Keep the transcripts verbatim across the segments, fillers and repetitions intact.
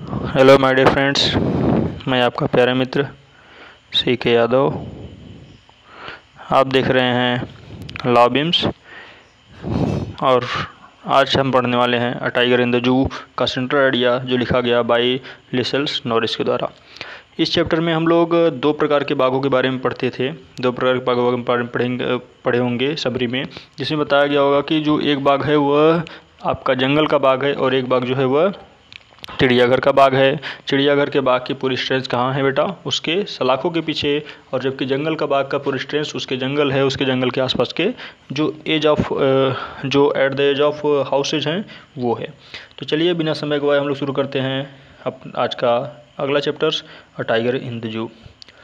Hello my dear friends, मैं आपका प्यारा मित्र सी के यादव। आप देख रहे हैं लॉ बीम्स और आज हम पढ़ने वाले हैं अ टाइगर इन द जू का सेंट्रल आइडिया, जो लिखा गया बाय लिसेल्स नॉरिस के द्वारा। इस चैप्टर में हम लोग दो प्रकार के बाघों के बारे में पढ़ते थे दो प्रकार के बाघों के बारे में पढ़ेंगे पढ़े होंगे समरी में, जिसमें बताया गया होगा कि जो एक बाघ है वह आपका जंगल का बाघ है और एक बाघ जो है वह चिड़ियाघर का बाघ है। चिड़ियाघर के बाघ की पूरी स्ट्रेंथ कहाँ है बेटा? उसके सलाखों के पीछे। और जबकि जंगल का बाघ का पूरी स्ट्रेंथ उसके जंगल है, उसके जंगल के आसपास के जो एज ऑफ जो at the edge of houses हैं वो है। तो चलिए बिना समय गवाए हम लोग शुरू करते हैं अब आज का अगला chapters, a tiger in the zoo.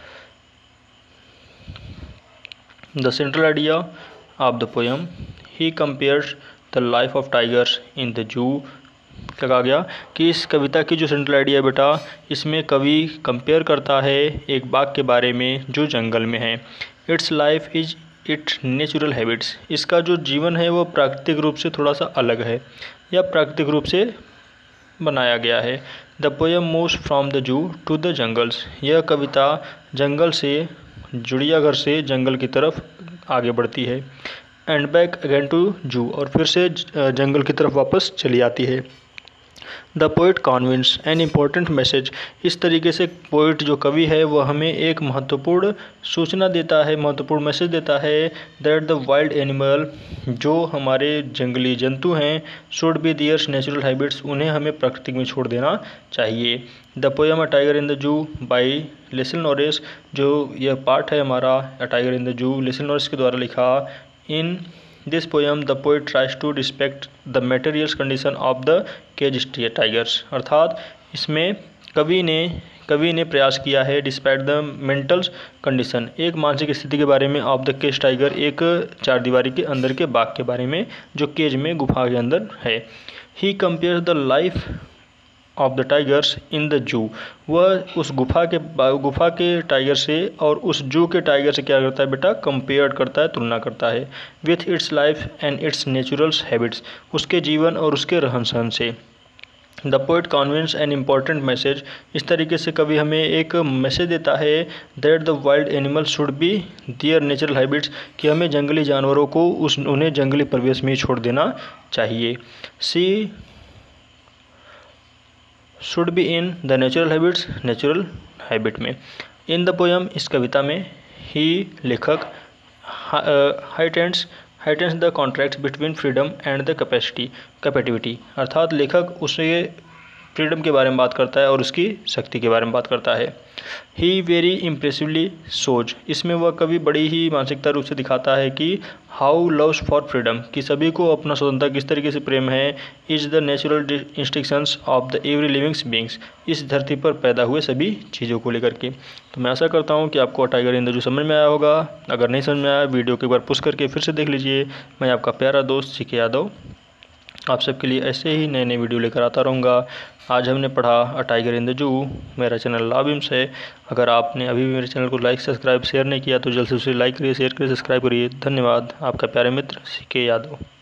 The central idea of the poem, he compares the life of tigers in the zoo. कहा गया कि इस कविता की जो सेंट्रल आइडिया है बेटा, इसमें कवि कंपेयर करता है एक बाघ के बारे में जो जंगल में है। Its life is its natural habits, इसका जो जीवन है वो प्राकृतिक रूप से थोड़ा सा अलग है या प्राकृतिक रूप से बनाया गया है। The poem moves from the zoo to the jungles, यह कविता जंगल से चिड़ियाघर से जंगल की तरफ आगे बढ़ती है। एंड बैक अगेन टू जू, और फिर से जंगल की तरफ वापस चली आती है। The poet convince an important message, इस तरीके से पोइट जो कवि है वह हमें एक महत्वपूर्ण सूचना देता है, महत्वपूर्ण मैसेज देता है दैट द वाइल्ड एनिमल, जो हमारे जंगली जंतु हैं, should be theirs natural habits, उन्हें हमें प्रकृति में छोड़ देना चाहिए। The poem a tiger in the zoo by Leslie Norris, जो यह पार्ट है हमारा अ टाइगर इन द जू लिसेल नॉरिस के द्वारा लिखा। In this poem the poet tries to respect the materials condition of the cage tigers, अर्थात इसमें कवि ने कवि ने प्रयास किया है डिस्पाइट द मेंटल कंडीशन, एक मानसिक स्थिति के बारे में, ऑफ द केज टाइगर, एक चार दीवारी के अंदर के बाघ के बारे में जो केज में गुफा के अंदर है। He compares the life of the tigers in the zoo, वह उस गुफा के गुफा के टाइगर से और उस जू के टाइगर से क्या करता है बेटा? कंपेयर करता है, तुलना करता है। With its life and its natural habits, उसके जीवन और उसके रहन सहन से। The poet conveys an important message, इस तरीके से कभी हमें एक मैसेज देता है that the wild animal should be their natural habits, कि हमें जंगली जानवरों को उस उन्हें जंगली परिवेश में ही छोड़ देना चाहिए। She should be in the natural habits, natural habit में। इन द पोएम, इस कविता में, ही लेखक heightens heightens the contract between freedom and the capacity captivity, अर्थात लेखक उसे फ्रीडम के बारे में बात करता है और उसकी शक्ति के बारे में बात करता है। ही वेरी इम्प्रेसिवली सोज, इसमें वह कवि बड़ी ही मानसिकता रूप से दिखाता है कि हाउ लव्स फॉर फ्रीडम, कि सभी को अपना स्वतंत्रता किस तरीके से प्रेम है, is the natural instructions of the every livings beings, इस धरती पर पैदा हुए सभी चीज़ों को लेकर के। तो मैं आशा करता हूँ कि आपको टाइगर इन द जू समझ में आया होगा। अगर नहीं समझ में आया, वीडियो को एक बार पुश करके फिर से देख लीजिए। मैं आपका प्यारा दोस्त सी के यादव आप सबके लिए ऐसे ही नए नए वीडियो लेकर आता रहूँगा। आज हमने पढ़ा अ टाइगर इन द जू। मेरा चैनल लॉ बीम्स है। अगर आपने अभी भी मेरे चैनल को लाइक सब्सक्राइब शेयर नहीं किया तो जल्द से जल्द लाइक करिए, शेयर करिए, सब्सक्राइब करिए। धन्यवाद। आपका प्यारे मित्र सी के यादव।